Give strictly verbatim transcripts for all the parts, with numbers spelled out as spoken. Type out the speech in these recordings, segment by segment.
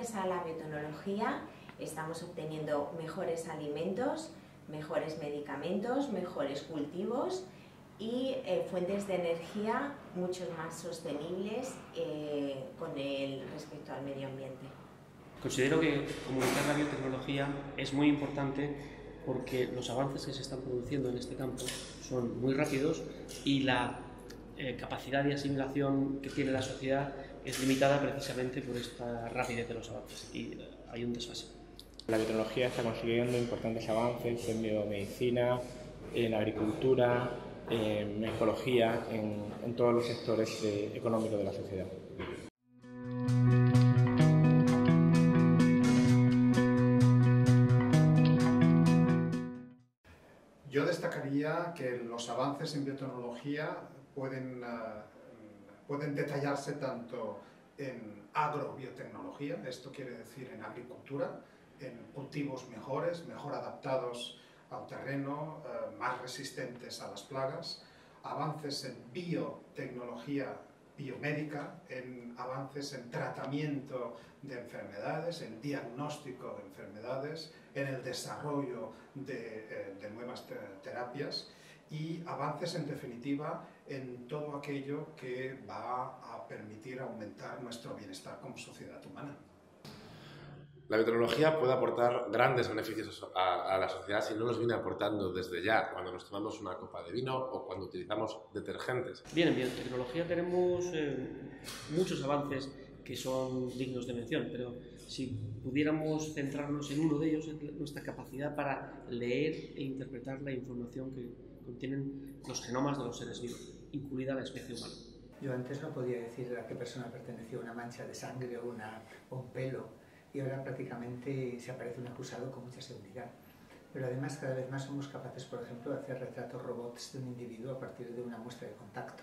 gracias a la biotecnología estamos obteniendo mejores alimentos, mejores medicamentos, mejores cultivos y eh, fuentes de energía mucho más sostenibles eh, con el respecto al medio ambiente. Considero que comunicar la biotecnología es muy importante porque los avances que se están produciendo en este campo son muy rápidos y la eh, capacidad de asimilación que tiene la sociedad es limitada precisamente por esta rapidez de los avances y eh, hay un desfase. La biotecnología está consiguiendo importantes avances en biomedicina, en agricultura, en ecología, en, en todos los sectores de, económicos de la sociedad. Yo destacaría que los avances en biotecnología pueden, uh, pueden detallarse tanto en agrobiotecnología, esto quiere decir en agricultura, en cultivos mejores, mejor adaptados al terreno, uh, más resistentes a las plagas, avances en biotecnología biomédica, en avances en tratamiento de enfermedades, en diagnóstico de enfermedades, en el desarrollo de, eh, de nuevas te terapias y avances en definitiva en todo aquello que va a permitir aumentar nuestro bienestar como sociedad humana. La biotecnología puede aportar grandes beneficios a, a la sociedad si no los viene aportando desde ya, cuando nos tomamos una copa de vino o cuando utilizamos detergentes. Bien, en biotecnología tenemos eh, muchos avances que son dignos de mención, pero si pudiéramos centrarnos en uno de ellos, es nuestra capacidad para leer e interpretar la información que contienen los genomas de los seres vivos, incluida la especie humana. Yo antes no podía decir a qué persona pertenecía una mancha de sangre o, una, o un pelo, y ahora prácticamente se aparece un acusado con mucha seguridad. Pero además cada vez más somos capaces, por ejemplo, de hacer retratos robots de un individuo a partir de una muestra de contacto.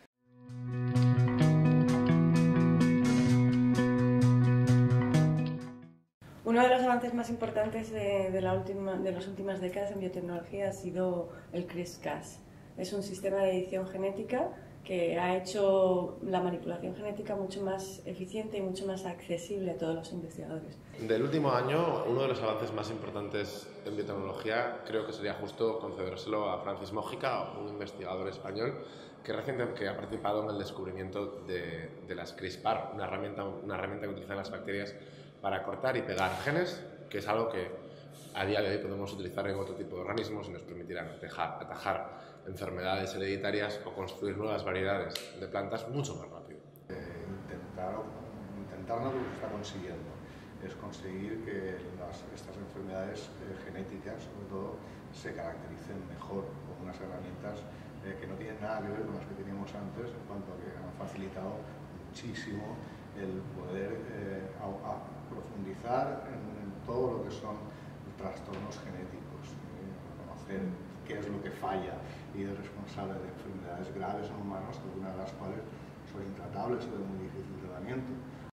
Uno de los avances más importantes de, de, la última, de las últimas décadas en biotecnología ha sido el CRISPR Cas. Es un sistema de edición genética que ha hecho la manipulación genética mucho más eficiente y mucho más accesible a todos los investigadores. Del último año, uno de los avances más importantes en biotecnología creo que sería justo concedérselo a Francis Mójica, un investigador español que recientemente ha participado en el descubrimiento de, de las CRISPR, una herramienta, una herramienta que utilizan las bacterias para cortar y pegar genes, que es algo que a día de hoy podemos utilizar en otro tipo de organismos y nos permitirán atajar, atajar enfermedades hereditarias o construir nuevas variedades de plantas mucho más rápido. Eh, intentar, intentar lo que se está consiguiendo es conseguir que las, estas enfermedades eh, genéticas, sobre todo, se caractericen mejor con unas herramientas eh, que no tienen nada que ver con las que teníamos antes, en cuanto a que han facilitado muchísimo el poder eh, a, a profundizar en, en todo lo que son trastornos genéticos, eh, conocer qué es lo que falla y es responsable de enfermedades graves en humanos, algunas de las cuales son intratables o de muy difícil tratamiento.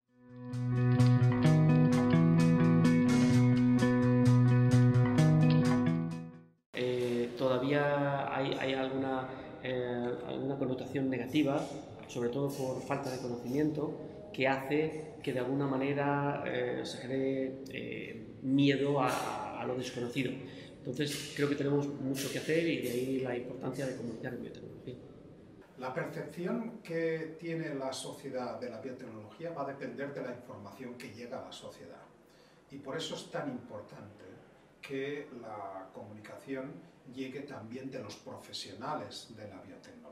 Eh, todavía hay, hay alguna, eh, alguna connotación negativa, sobre todo por falta de conocimiento, que hace que de alguna manera eh, se genere eh, miedo a, a lo desconocido. Entonces creo que tenemos mucho que hacer y de ahí la importancia de comunicar en biotecnología. La percepción que tiene la sociedad de la biotecnología va a depender de la información que llega a la sociedad. Y por eso es tan importante que la comunicación llegue también de los profesionales de la biotecnología.